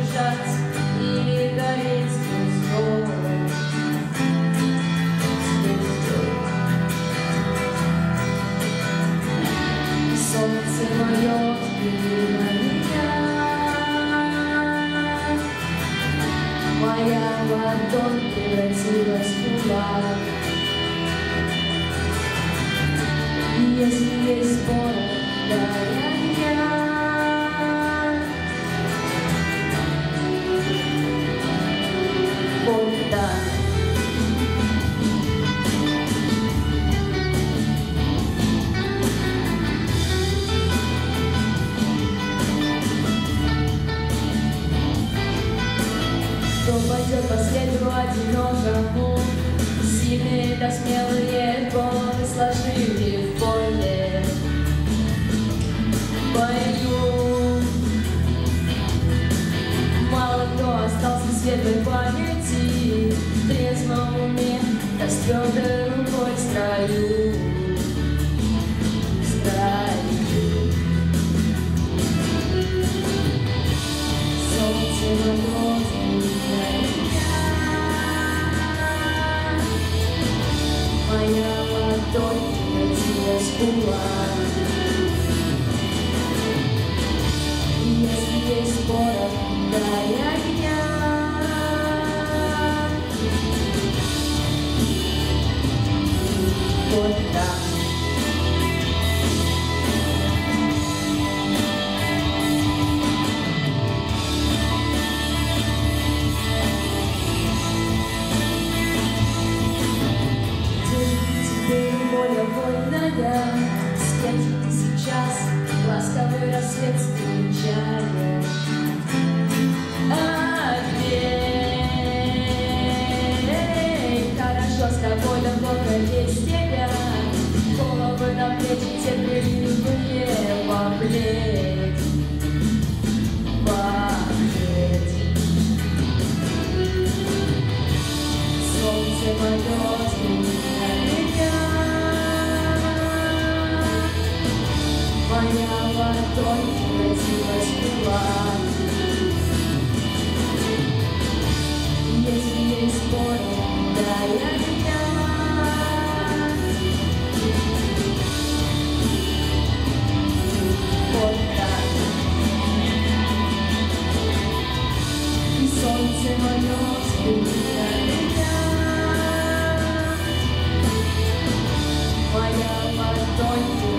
лежать и гореть звездой. Солнце мое, взгляни на меня. Моя ладонь превратилась в кулак. И если есть порох, дай огня. Вот так. Кто пойдет по следу одинокому? Сильные да смелые головы сложили в поле. Пою. Мало кто остался в светлой памяти, в трезвом уме, да с твердой рукой в строю. Солнце мое, моя ладонь превратилась в кулак. И если есть порох, дай огня. Вот так. С кем же ты сейчас ласковый рассвет встречаешь? Ответь, хорошо с тобой, да плохо без тебя. Головы на плечи терпели в душе поплеть. Солнце мое, взгляни на меня. Моя ладонь превратилась в кулак. Если есть порох, дай огня. Вот так. И солнце мое, взгляни на меня. Моя ладонь